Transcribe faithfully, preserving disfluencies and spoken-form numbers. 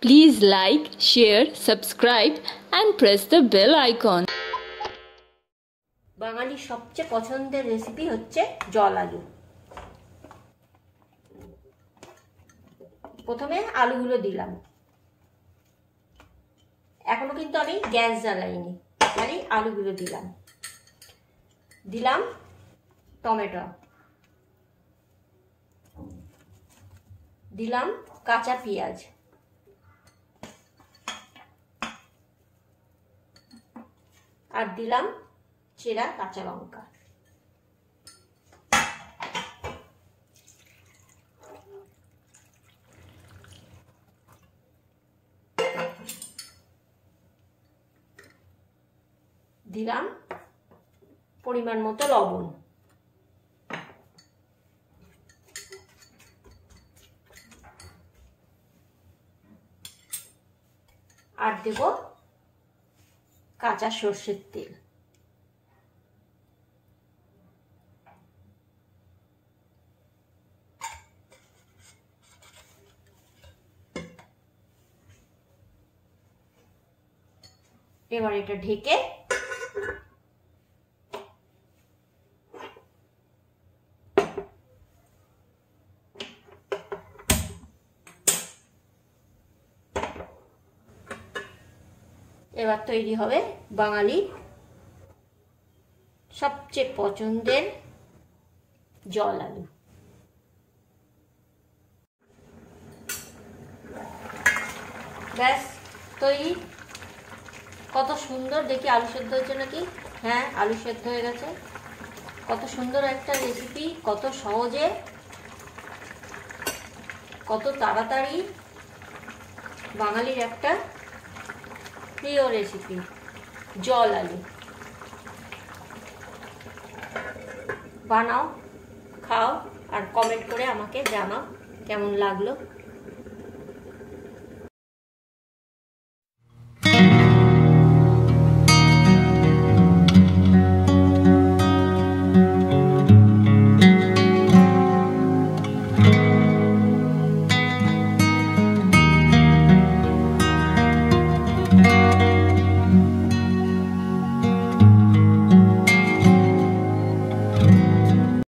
Please like, share, subscribe and press the bell icon. বাঙালির সবচেয়ে পছন্দের রেসিপি হচ্ছে জল আলু। প্রথমে আলুগুলো দিলাম, এখনো কিন্তু আমি গ্যাস জ্বালাইনি, খালি আলুগুলো দিলাম। দিলাম টমেটো, দিলাম কাঁচা পেঁয়াজ, আর দিলাম চেরা কাঁচা লঙ্কা। দিলাম পরিমাণ মতো লবণ, আর দেব কাঁচা সর্ষের তেল। এবার এটা ঢেকে এবার তৈরি হবে বাঙালির সবচেয়ে পছন্দের জল আলু। ব্যাস তৈরি। কত সুন্দর, দেখি আলু সেদ্ধ হয়েছে নাকি। হ্যাঁ, আলু সেদ্ধ হয়ে গেছে। কত সুন্দর একটা রেসিপি, কত সহজে, কত তাড়াতাড়ি, বাঙালির একটা প্রিয় রেসিপি জল আলু। বানাও, খাও, আর কমেন্ট করে আমাকে জানাও কেমন লাগলো।